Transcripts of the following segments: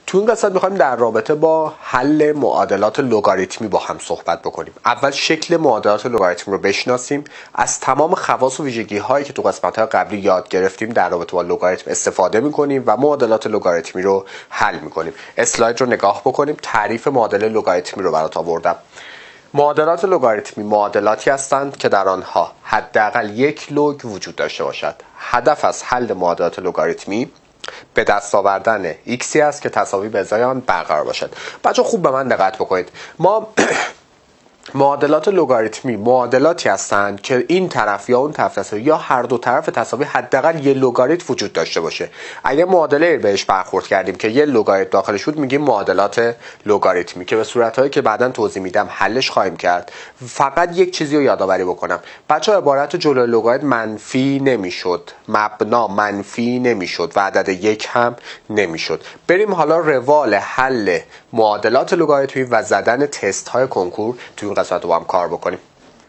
تو این قسمت میخوایم در رابطه با حل معادلات لگاریتمی با هم صحبت بکنیم. اول شکل معادلات لگاریتمی رو بشناسیم، از تمام خواص و ویژگی هایی که تو قسمت های قبلی یاد گرفتیم در رابطه با لگاریتم استفاده میکنیم و معادلات لگاریتمی رو حل میکنیم. اسلاید رو نگاه بکنیم. تعریف معادله لگاریتمی رو برات آوردم. معادلات لگاریتمی معادلاتی هستند که در آنها حداقل یک لگ وجود داشته باشد. هدف از حل معادلات لگاریتمی به دست آوردن ایکسی است که تساوی به ازای آن برقرار باشد. بچه خوب به من دقت بکنید. ما معادلات لگاریتمی معادلاتی هستند که این طرف یا اون طرف تساوی یا هر دو طرف تساوی حداقل یه لگاریتم وجود داشته باشه. اگه معادله بهش برخورد کردیم که یه لگاریتم داخلش بود میگیم معادلات لگاریتمی که به صورتایی که بعداً توضیح میدم حلش خواهیم کرد. فقط یک چیزی رو یادآوری بکنم. بچه‌ها عبارت جلوی لگاریتم منفی نمیشد. مبنا منفی نمیشد و عدد یک هم نمیشد. بریم حالا روال حل معادلات لگاریتمی و زدن تست های کنکور توی این قسمت رو با هم کار بکنیم.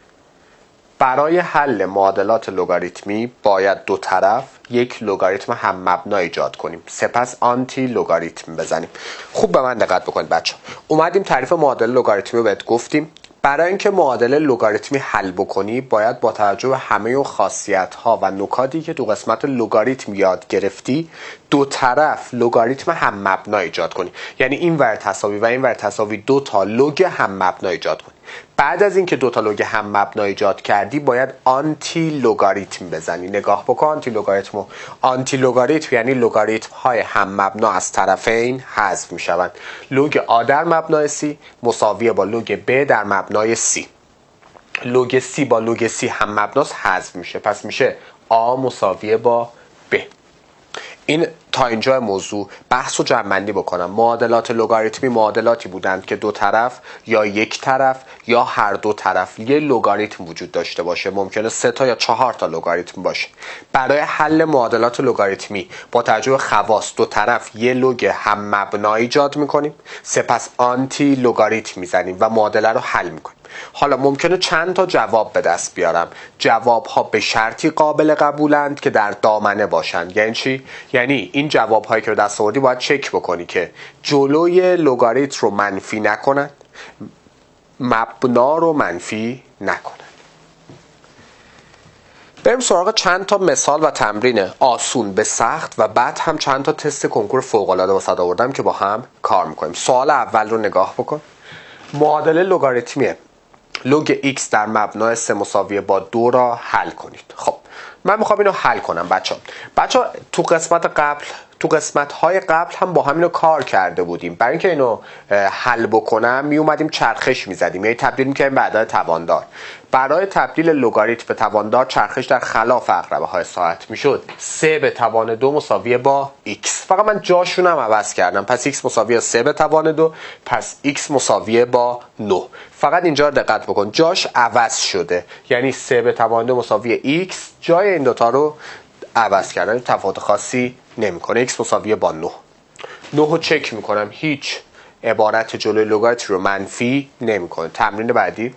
برای حل معادلات لگاریتمی باید دو طرف یک لگاریتم هم مبنا ایجاد کنیم، سپس آنتی لگاریتم بزنیم. خوب به من دقت بکنید بچه. اومدیم تعریف معادله لگاریتمی رو بهت گفتیم. برای اینکه معادله لگاریتمی حل بکنی باید با توجه به همه اون خاصیت ها و نکاتی که تو قسمت لگاریتم یاد گرفتی دو طرف لگاریتم هم مبنا ایجاد کنی. یعنی این ور تساوی و این ور تساوی دو تا لگ هم مبنا ایجاد کنی. بعد از اینکه دو تا لگ هم مبنا ایجاد کردی باید آنتی لگاریتم بزنی. نگاه بکن آنتی لگاریتم. آنتی لگاریتم یعنی لگاریتم های هم مبنا از طرفین حذف می شوند. لگ آ در مبنای سی مساوی با لگ ب در مبنای سی. لگ سی با لگ سی هم مبناست حذف میشه. پس میشه آ مساوی با ب. این تا اینجا موضوع. بحث رو جمع‌بندی بکنم. معادلات لگاریتمی معادلاتی بودند که دو طرف یا یک طرف یا هر دو طرف یه لگاریتم وجود داشته باشه. ممکنه 3 تا یا 4 تا لگاریتم باشه. برای حل معادلات لگاریتمی با توجه به خواص دو طرف یه لگ هم مبنا ایجاد میکنیم، سپس آنتی لگاریتم میزنیم و معادله رو حل میکنیم. حالا ممکنه چند تا جواب به دست بیارم. جواب ها به شرطی قابل قبولند که در دامنه باشند. یعنی چی؟ یعنی این جواب هایی که به دست آوردی باید چک بکنی که جلوی لگاریتم رو منفی نکنند، مبنا رو منفی نکنند. بریم سراغ چند تا مثال و تمرین آسون به سخت و بعد هم چند تا تست کنکور فوق العاده واسه آوردم که با هم کار میکنیم. سوال اول رو نگاه بکن. معادله لگاریتمی لگ x در مبنای 3 مساوی با 2 را حل کنید. خب من میخوام اینو حل کنم بچه تو قسمت های قبل هم با همینو کار کرده بودیم. برای اینکه اینو حل بکنم می اومدیم چرخش میزدیم، یعنی تبدیل میکردیم به عدد تواندار. برای تبدیل لگاریتم به تواندار چرخش در خلاف عقربه های ساعت میشد 3 به توان 2 مساوی با x. فقط من جاشونم عوض کردم. پس x مساوی 3 به توان 2، پس x مساوی با 9. فقط اینجا رو دقت بکن، جاش عوض شده. یعنی 3 به توان 2 مساوی x جای این دوتا رو عوض کردن، تفاوت خاصی نمیکنه. x مساوی با 9. 9 رو چک میکنم، هیچ عبارت جلوی لگاریتم رو منفی نمیکنه. تمرین بعدی.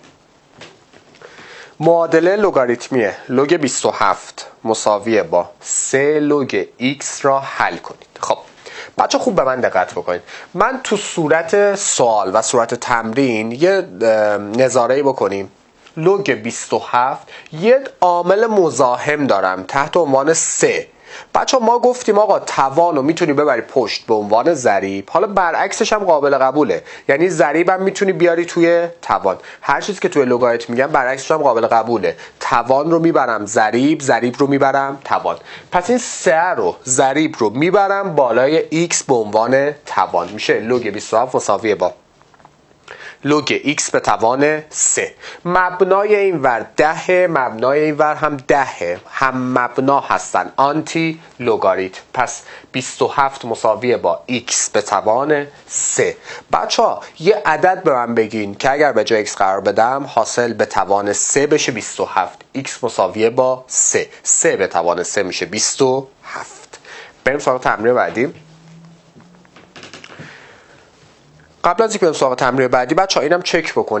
معادله لگاریتمی لگ 27 مساوی با 3 لگ x را حل کنید. خب بچه خوب به من دقت بکنید. من تو صورت سوال و صورت تمرین یه نظاره‌ای بکنیم. لگ 27 یه عامل مزاحم دارم تحت عنوان 3. بچه ما گفتیم آقا توان رو میتونی ببری پشت به عنوان ضریب. حالا برعکسش هم قابل قبوله، یعنی ضریب هم میتونی بیاری توی توان. هر چیزی که توی لگاریتم میگم برعکسش هم قابل قبوله. توان رو میبرم ضریب، ضریب رو میبرم توان. پس این 3 رو ضریب رو میبرم بالای x به عنوان توان. میشه لگ 27 مساوی با لگ x به توان 3. مبنای این ور 10، مبنای این ور هم 10، هم مبنا هستن، آنتی لگاریتم. پس 27 مساوی با x به توان 3. بچه ها یه عدد به من بگین که اگر به جای x قرار بدم حاصل به توان 3 بشه 27. x مساوی با 3. 3 به توان 3 میشه 27. بریم سراغ تمرین بعدی. قبل از اینکه بریم سراغ تمرین بعدی بچه‌ها اینم چک بکنیم.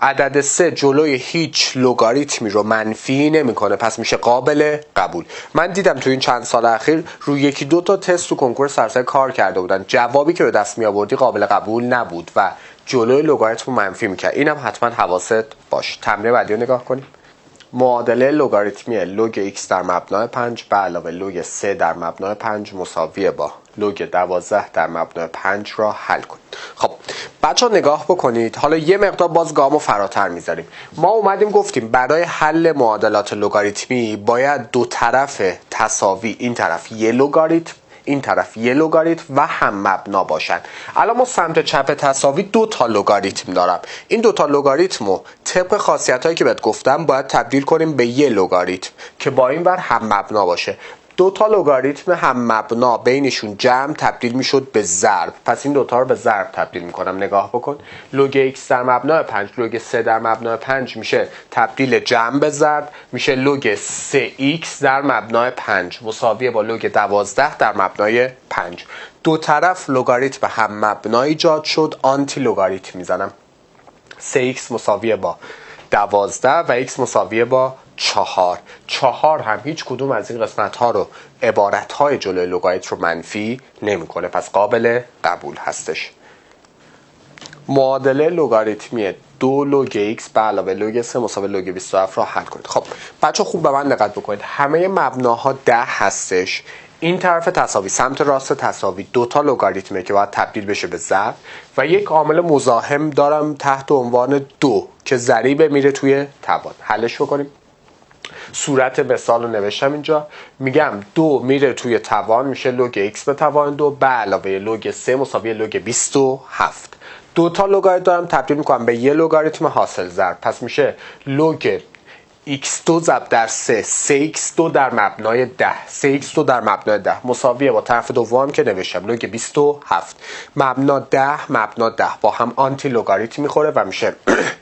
عدد 3 جلوی هیچ لگاریتمی رو منفی نمیکنه، پس میشه قابل قبول. من دیدم تو این چند سال اخیر روی یکی دو تا تست تو کنکور سراسری کار کرده بودن، جوابی که به دست می آوردی قابل قبول نبود و جلوی لگاریتم رو منفی میکرد. اینم حتما حواست باش. تمرین بعدی رو نگاه کنیم. معادله لگاریتمی لوگ x در مبنای 5 به علاوه لوگ 3 در مبنای 5 مساوی با لوگ 12 در مبنای 5 را حل کنید. خب بچه ها نگاه بکنید، حالا یه مقدار باز گامو فراتر میذاریم. ما اومدیم گفتیم برای حل معادلات لگاریتمی باید دو طرف تساوی، این طرف یه لگاریتم این طرف یه لگاریتم و هم مبنا باشن. الان ما سمت چپ تساوی دو تا لگاریتم دارم. این دو تا لگاریتم رو طبق خاصیتایی که بهت گفتم باید تبدیل کنیم به یه لگاریتم که با این ور هم مبنا باشه. دو تا لگاریتم هم مبنا بینشون جمع تبدیل میشد به ضرب، پس این دوتا رو به ضرب تبدیل میکنم. نگاه بکن، لوگ x در مبنای 5 لوگ 3 در مبنای 5 میشه تبدیل جمع به ضرب، میشه لوگ 3x در مبنای 5 مساوی با لوگ 12 در مبنای 5. دو طرف لگاریتم هم مبنا ایجاد شد، آنتی لگاریتم میزنم. 3x مساوی با 12 و x مساوی با 4. 4 هم هیچ کدوم از این قسمت ها رو عبارت های جلوی لگاریتم رو منفی نمیکنه، پس قابل قبول هستش. معادله لگاریتمی 2 لوگ x به علاوه لوگ 3 مساوی لوگ 27 را حل کنید. خب بچه خوب به من دقت بکنید، همه مبناها 10 هستش. این طرف تساوی، سمت راست تساوی، دو تا لگاریتمه که باید تبدیل بشه به ضرب و یک عامل مزاحم دارم تحت عنوان 2 که ضریب میره توی توان. حلش بکنیم. صورت مثال رو نوشتم اینجا، میگم 2 میره توی توان میشه لوگ x به توان 2 به علاوه لوگ 3 مساوی لوگ 27. دو تا لگاریتم دارم تبدیل میکنم به یه لگاریتم حاصل ضرب، پس میشه لوگ x2 ضرب در 3 3x2 در مبنای 10 3x2 در مبنای 10 مساویه با طرف دوم که نوشتم لوگ 27. مبنا 10 مبنا 10 با هم آنتی لگاریتم میخوره و میشه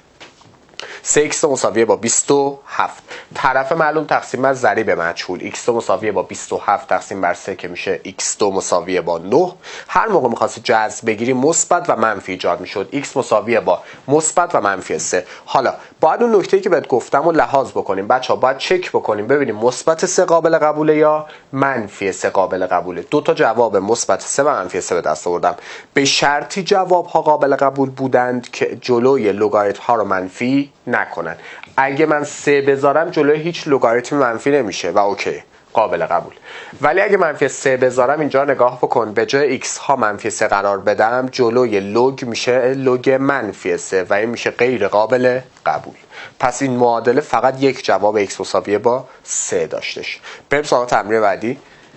3x مساویه با 27. طرف معلوم تقسیم بر ضریب مجهول، x2 مساویه با 27 تقسیم بر 3 که میشه x2 مساویه با 9. هر موقع می‌خواستی جذر بگیری مثبت و منفی ایجاد میشد، x مساویه با مثبت و منفی 3. حالا باید اون نکته‌ای که بهت گفتم رو لحاظ بکنیم بچه‌ها، باید چک بکنیم ببینیم مثبت 3 قابل قبوله یا منفی 3 قابل قبوله. دو تا جواب مثبت 3 و منفی 3 به دست آوردم. به شرطی جواب‌ها قابل قبول بودند که جلوی لگاریتم‌ها رو منفی نکنن. اگه من 3 بذارم جلوی هیچ لگاریتم منفی نمیشه و اوکی قابل قبول. ولی اگه منفی 3 بذارم اینجا نگاه بکن، به جای x ها منفی 3 قرار بدم جلوی لوگ میشه لوگ منفی 3 و این میشه غیر قابل قبول. پس این معادله فقط یک جواب x مساویه با 3 داشتش. بریم سراغ تمرین بعدی.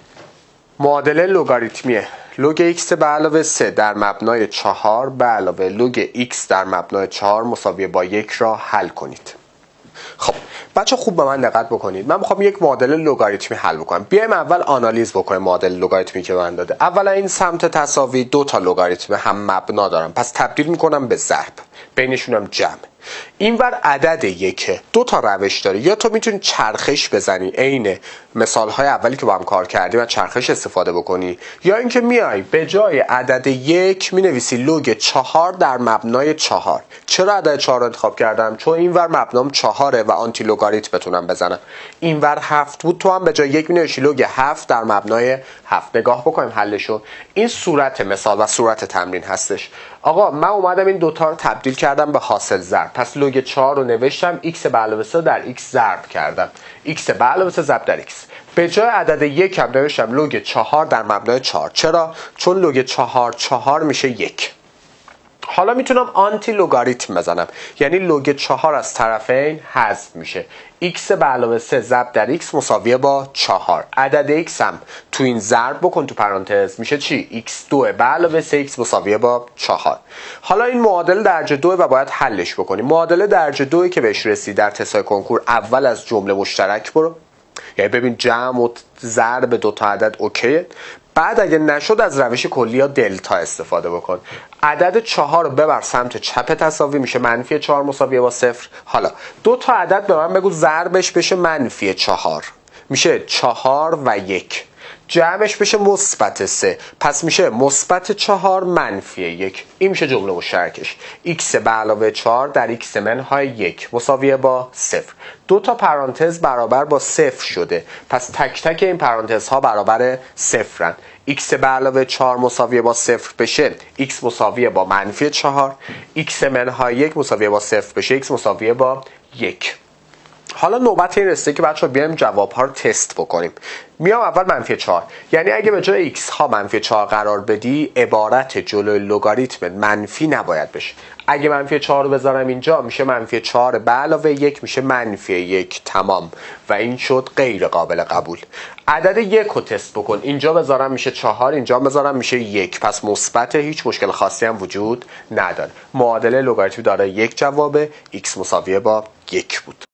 معادله لگاریتمی لوگ x به علاوه 3 در مبنای 4 به علاوه لوگ x در مبنای 4 مساوی با 1 را حل کنید. خب بچه خوب به من دقت بکنید، من میخوام یک معادله لگاریتمی حل بکنم. بیایم اول آنالیز بکنیم معادله لگاریتمی که من داده. اولا این سمت تساوی دو تا لگاریتم هم مبنا دارم، پس تبدیل میکنم به ضرب، بینشونم جمع. اینور عدد یکه، دو تا روش داره، یا تو میتونی چرخش بزنی عین مثال های اولی که با هم کار کردیم و چرخش استفاده بکنی، یا اینکه میای به جای عدد یک مینویسی لوگ 4 در مبنای 4. چرا عدد 4 رو انتخاب کردم؟ چون اینور مبنام 4 و آنتی لگاریتم بتونم بزنم. اینور 7 بود، تو هم به جای یک مینویسی لوگ 7 در مبنای 7. نگاه بکنیم حلشو. این صورت مثال و صورت تمرین هستش. آقا من اومدم این دوتا رو تبدیل کردم به حاصل ضرب، پس لوگ 4 رو نوشتم x به علاوه 3 در x ضرب کردم، x به علاوه 3 ضرب در x. به جای عدد 1 هم نوشتم لوگ 4 در مبنای 4. چرا؟ چون لوگ 4 میشه 1. حالا میتونم آنتی لگاریتم بزنم، یعنی لوگ 4 از طرفین حذف میشه، x به علاوه 3 ضرب در x مساویه با 4. عدد x هم تو این ضرب بکن تو پرانتز، میشه چی؟ x2 به علاوه 3x مساویه با 4. حالا این معادله درجه 2 و باید حلش بکنیم. معادله درجه 2 که بهش رسید در تست‌های کنکور، اول از جمله مشترک برو، یعنی ببین جمع و ضرب دو تا عدد اوکیه. بعد اگه نشد از روش کلی یا دلتا استفاده بکن. عدد 4 رو ببر سمت چپ تساوی، میشه منفی 4 مساویه با 0. حالا دو تا عدد به من بگو ضربش بشه منفی 4، میشه 4 و 1. جمعش بشه مثبت 3، پس میشه مثبت 4 منفی 1. این میشه جمله مشترکش. x به علاوه 4 در x منهای 1 مساویه با 0. دو تا پرانتز برابر با 0 شده، پس تک تک این پرانتز ها برابر 0 x به علاوه 4 مساویه با 0 بشه x مساویه با منفی 4، x منهای 1 مساویه با 0 بشه x مساویه با 1. حالا نوبت این رسیده که بچه‌ها بیایم جواب ها رو تست بکنیم. میام اول منفی 4، یعنی اگه به جای x ها منفی 4 قرار بدی عبارت جلوی لگاریتم منفی نباید بشه. اگه منفی 4 رو بذارم اینجا میشه منفی 4 به علاوه 1 میشه منفی 1 تمام و این شد غیر قابل قبول. عدد 1 رو تست بکن، اینجا بذارم میشه 4، اینجا بذارم میشه 1، پس مثبت، هیچ مشکل خاصی هم وجود نداره. معادله لگاریتمی داره یک جوابه، x مساویه با 1 بود.